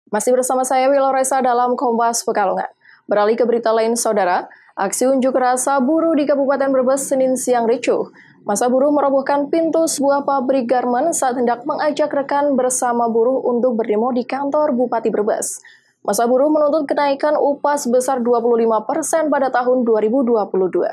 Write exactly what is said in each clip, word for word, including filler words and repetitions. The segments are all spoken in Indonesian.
Masih bersama saya Wiloresa dalam Kompas Pekalongan. Beralih ke berita lain, saudara. Aksi unjuk rasa buruh di Kabupaten Brebes Senin siang ricuh. Masa buruh merobohkan pintu sebuah pabrik garmen saat hendak mengajak rekan bersama buruh untuk berdemo di kantor Bupati Brebes. Masa buruh menuntut kenaikan upah sebesar dua puluh lima persen pada tahun dua ribu dua puluh dua.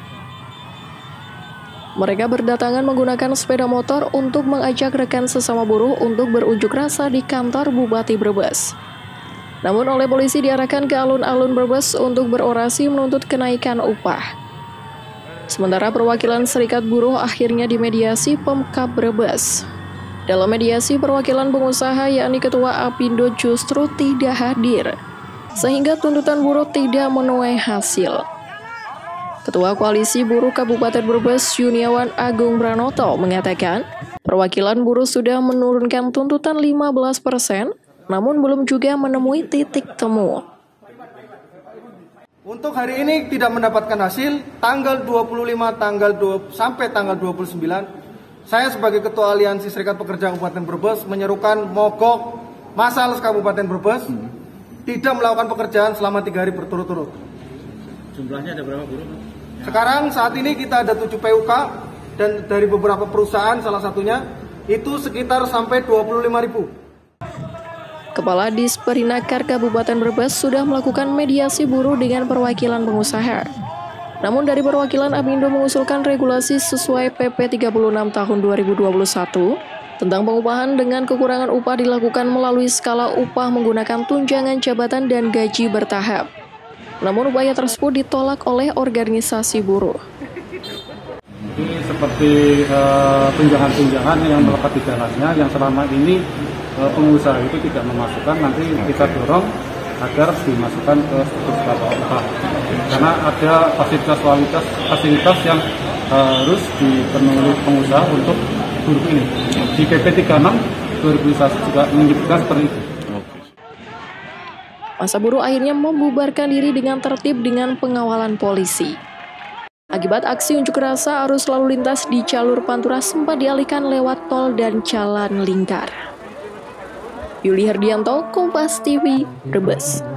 Mereka berdatangan menggunakan sepeda motor untuk mengajak rekan sesama buruh untuk berunjuk rasa di kantor Bupati Brebes. Namun oleh polisi diarahkan ke alun-alun Brebes untuk berorasi menuntut kenaikan upah. Sementara perwakilan Serikat Buruh akhirnya dimediasi Pemkab Brebes. Dalam mediasi, perwakilan pengusaha yakni Ketua Apindo justru tidak hadir, sehingga tuntutan buruh tidak menuai hasil. Ketua Koalisi Buruh Kabupaten Brebes Yuniawan Agung Branoto mengatakan, perwakilan buruh sudah menurunkan tuntutan lima belas persen, namun belum juga menemui titik temu. Untuk hari ini tidak mendapatkan hasil, tanggal dua puluh lima tanggal dua, sampai tanggal dua puluh sembilan, saya sebagai Ketua Aliansi Serikat Pekerja Kabupaten Brebes menyerukan mogok Masales Kabupaten Brebes hmm. tidak melakukan pekerjaan selama tiga hari berturut-turut. Jumlahnya ada berapa buruh? Sekarang saat ini kita ada tujuh P U K dan dari beberapa perusahaan salah satunya itu sekitar sampai dua puluh lima ribu. Kepala Disperinaker Kabupaten Brebes sudah melakukan mediasi buruh dengan perwakilan pengusaha. Namun dari perwakilan Apindo mengusulkan regulasi sesuai P P tiga puluh enam tahun dua ribu dua puluh satu tentang pengupahan dengan kekurangan upah dilakukan melalui skala upah menggunakan tunjangan jabatan dan gaji bertahap. Namun upaya tersebut ditolak oleh organisasi buruh. Ini seperti uh, tunjangan-tunjangan yang melekat di dalamnya yang selama ini uh, pengusaha itu tidak memasukkan, nanti kita dorong agar dimasukkan ke struktur skala upah. Karena ada fasilitas-fasilitas fasilitas yang uh, harus dipenuhi pengusaha untuk buruh ini. Di P P tiga puluh enam dua ribu satu juga menyebutkan seperti itu. Masa buruh akhirnya membubarkan diri dengan tertib dengan pengawalan polisi. Akibat aksi unjuk rasa, arus lalu lintas di jalur Pantura sempat dialihkan lewat tol dan jalan lingkar. Yuli Herdianto, Kompas T V, Brebes.